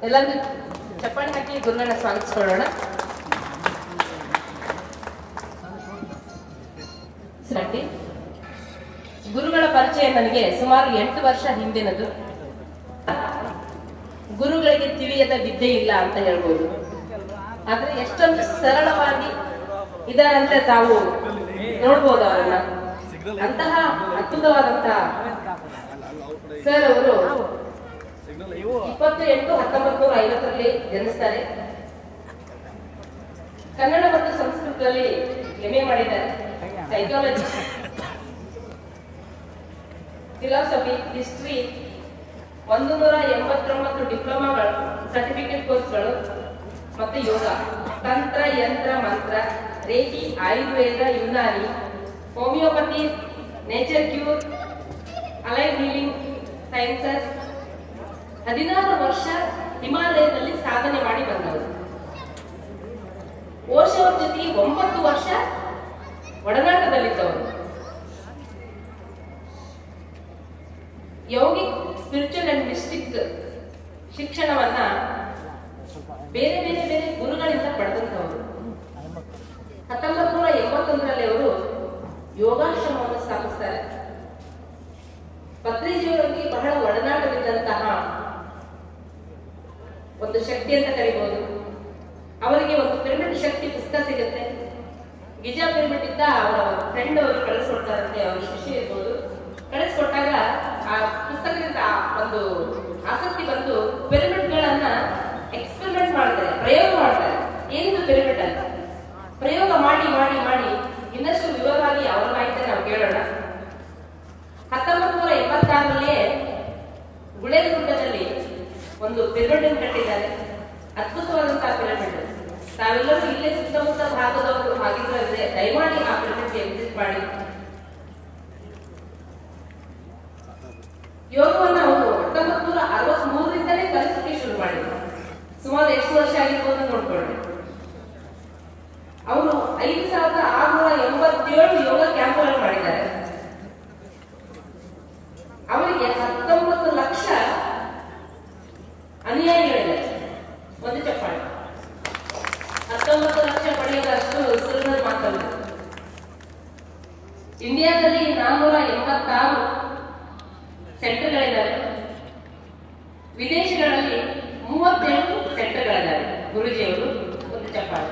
ಎಲ್ಲರಿಗೂ ಚಪ್ಪಾಳೆ ಹಾಕಿ ಗುರುಗಳನ್ನ ಸ್ವಾಗತಿಸಿಕೊಳ್ಳೋಣ. ಗುರುಗಳ ಪರಿಚಯ ನನಗೆ ಸುಮಾರು 8 ವರ್ಷ ಹಿಂದಿನದು. ಗುರುಗಳಿಗೆ ತಿಳಿಯದ ವಿದ್ಯೆ ಇಲ್ಲ ಅಂತ ಹೇಳ್ಬೋದು. ಆದ್ರೆ ಎಷ್ಟೊಂದು ಸರಳವಾಗಿ ಇದಾರಂತೆ ತಾವು ನೋಡ್ಬೋದು ಅವರನ್ನ. ಅಂತಹ ಅದ್ಭುತವಾದಂತಹ ಸರ್ ಅವರು 28-1950ರಲ್ಲಿ ಜನಿಸ್ತಾರೆ. ಕನ್ನಡ ಮತ್ತು ಸಂಸ್ಕೃತದಲ್ಲಿ MA ಮಾಡಿದ್ದಾರೆ. ಸೈಕಾಲಜಿ, ಫಿಲಾಸಫಿ, ಹಿಸ್ಟ್ರಿ, 189 ಡಿಪ್ಲೊಮಾಗಳು, ಸರ್ಟಿಫಿಕೇಟ್ ಕೋರ್ಸ್ಗಳು ಮತ್ತೆ yoga, tantra, yantra, mantra, reiki, Ayurveda, Unani, homeopathy, nature cure, alive healing sciences. 16 ವರ್ಷ ಹಿಮಾಲಯದಲ್ಲಿ ಸಾಧನೆ ಮಾಡಿ ಬಂದವರು. ಓಶೋರ ಜೊತೆಗೆ 9 ವರ್ಷ ಒಡನಾಟದಲ್ಲಿದ್ದವರು. ಯೋಗಿಕ್, ಸ್ಪಿರಿಚುವಲ್ ಅಂಡ್ ಮಿಸ್ಟಿಕ್ ಶಿಕ್ಷಣವನ್ನ ಬೇರೆ ಬೇರೆ ಬೇರೆ ಗುರುಗಳಿಂದ ಪಡೆದಂತವರು. 1981ರಲ್ಲಿ ಅವರು ಯೋಗಾಶ್ರಮವನ್ನು ಸ್ಥಾಪಿಸ್ತಾರೆ. ಪತ್ರಿಜಿಯವರಿಗೆ ಬಹಳ ಒಡನಾಟವಿದ್ದಂತಹ ಒಂದು ಶಕ್ತಿ ಅಂತ ಕರಿಬಹುದು. ಅವರಿಗೆ ಒಂದು ಪಿರಮಿಡ್ ಶಕ್ತಿ ಪುಸ್ತಕ ಸಿಗುತ್ತೆ. ಗಿಜಾ ಪಿರಮಿಡ್ ಇದ್ದ ಅವರ ಫ್ರೆಂಡ್ ಅವರು ಕಳಿಸ್ಕೊಡ್ತಾರಂತೆ, ಅವ್ರ ಶಿಷ್ಯ ಇರ್ಬೋದು. ಕಳಿಸ್ಕೊಟ್ಟಾಗ ಆ ಪುಸ್ತಕದಿಂದ ಒಂದು ಆಸಕ್ತಿ ಬಂದು ಪಿರಮಿಡ್ಗಳನ್ನ ಎಕ್ಸ್ಪೆರಿಮೆಂಟ್ ಮಾಡ್ತಾರೆ, ಪ್ರಯೋಗ ಮಾಡ್ತಾರೆ. ಏನಿದು ಪಿರಮಿಡ್ ಅಂತ ಪ್ರಯೋಗ ಮಾಡಿ ಮಾಡಿ ಮಾಡಿ ಇನ್ನಷ್ಟು ವಿವರವಾಗಿ ಅವರ ಮಾಹಿತಿ ನಾವು ಕೇಳೋಣ. 1986ರಲ್ಲಿ ಗುಳೇದಗುಡ್ಡದಲ್ಲಿ ಒಂದು ಪಿರಮಿಡ್ ಕಟ್ಟಿದ್ದಾರೆ. ಅದ್ಭುತವಾದಂತಹ ಪಿರಮಿಡ್. ತಾವೆಲ್ಲರೂ ಇಲ್ಲೇ ಸುತ್ತಮುತ್ತ ಭಾಗದವರು ಹಾಗಿದ್ರೆ ದಯಮಾಡಿ ಆ ಪಿರಮಿಡ್ಗೆ ವಿಸಿಟ್ ಮಾಡಿ. ಯೋಗವನ್ನು ಅವರು 1963ರಿಂದಲೇ ಕಲಿಸಲಿಕ್ಕೆ ಶುರು ಮಾಡಿದ್ರು. ಸುಮಾರು ಎಷ್ಟು ವರ್ಷ ಆಗಿರ್ಬೋದು ನೋಡ್ಕೊಳ್ಳಿ. ಅವರು 5687 ಯೋಗ ಕ್ಯಾಂಪ್ಗಳನ್ನು ಮಾಡಿದ್ದಾರೆ. ಅವರಿಗೆ 19 ಲಕ್ಷ ಅನುಯಾಯಿಗಳಿದ್ದಾರೆ. ಒಂದು ಚಪ್ಪಾಳೆ. 19 ಲಕ್ಷ ಪಡೆಯುವುದಷ್ಟು ಸುಲಭದ ಮಾತಲ್ಲ. ಇಂಡಿಯಾದಲ್ಲಿ 486 ಸೆಂಟರ್ಗಳಿದ್ದಾವೆ. ವಿದೇಶಗಳಲ್ಲಿ 38 ಸೆಂಟರ್ಗಳಿದ್ದಾವೆ. ಗುರುಜಿಯವರು ಒಂದು ಚಪ್ಪಾಳೆ.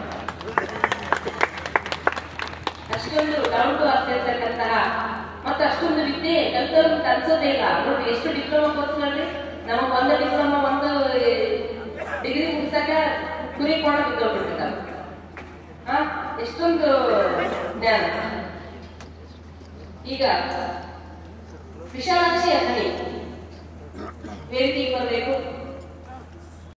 ಅಷ್ಟೊಂದು ಡೌನ್ ಟು ಅರ್ತ್ ಇರ್ತಕ್ಕಂತಹ ಮತ್ತೆ ಅಷ್ಟೊಂದು ವಿದ್ಯೆ ಕಲ್ತವ್ರು ಅನ್ಸೋದೇ ಇಲ್ಲ. ನೋಡಿ ಎಷ್ಟು ಡಿಪ್ಲೊಮಾ ಕೋರ್ಸ್ಗಳಲ್ಲಿ ನಮಗೆ ಒಂದು ಡಿಪ್ಲೊಮಾ ಒಂದು ಡಿಗ್ರಿ ಮುಗಿಸಾಕ ಕುರಿ ಕೋಣ ಬಿದ್ದೋಗ್ಬಿಟ್ಟಿದ್ದಾರೆ. ಎಷ್ಟೊಂದು ಜ್ಞಾನ. ಈಗ ವಿಶಾಲಾಕ್ಷಿ ಅತನಿ ವೇದಿಕೆಗೆ ಬರಬೇಕು.